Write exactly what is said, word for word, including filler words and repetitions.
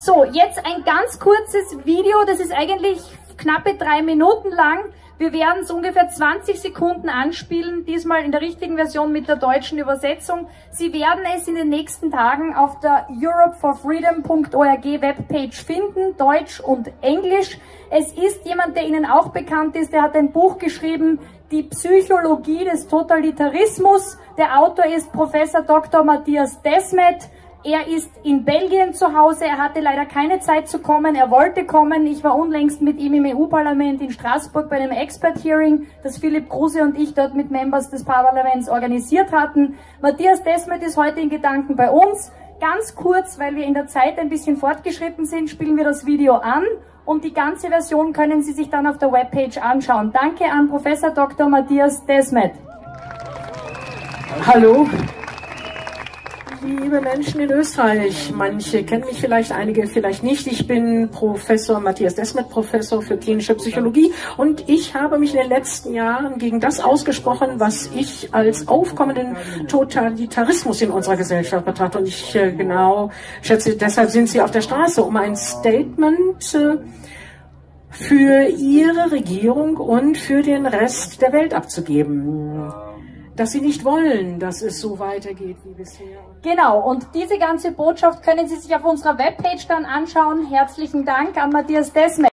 So, jetzt ein ganz kurzes Video, das ist eigentlich knappe drei Minuten lang. Wir werden es ungefähr zwanzig Sekunden anspielen, diesmal in der richtigen Version mit der deutschen Übersetzung. Sie werden es in den nächsten Tagen auf der europe for freedom punkt org Webpage finden, Deutsch und Englisch. Es ist jemand, der Ihnen auch bekannt ist, der hat ein Buch geschrieben, Die Psychologie des Totalitarismus. Der Autor ist Professor Doktor Matthias Desmet. Er ist in Belgien zu Hause, er hatte leider keine Zeit zu kommen, er wollte kommen. Ich war unlängst mit ihm im E U-Parlament in Straßburg bei einem Expert-Hearing, das Philipp Kruse und ich dort mit Members des Parlaments organisiert hatten. Matthias Desmet ist heute in Gedanken bei uns. Ganz kurz, weil wir in der Zeit ein bisschen fortgeschritten sind, spielen wir das Video an und die ganze Version können Sie sich dann auf der Webpage anschauen. Danke an Professor Doktor Matthias Desmet. Hallo. Liebe Menschen in Österreich, manche kennen mich vielleicht, einige vielleicht nicht. Ich bin Professor Matthias Desmet, Professor für klinische Psychologie und ich habe mich in den letzten Jahren gegen das ausgesprochen, was ich als aufkommenden Totalitarismus in unserer Gesellschaft betrachte. Und ich äh, genau schätze, deshalb sind Sie auf der Straße, um ein Statement äh, für Ihre Regierung und für den Rest der Welt abzugeben. Dass sie nicht wollen, dass es so weitergeht wie bisher. Genau, und diese ganze Botschaft können Sie sich auf unserer Webpage dann anschauen. Herzlichen Dank an Matthias Desmet.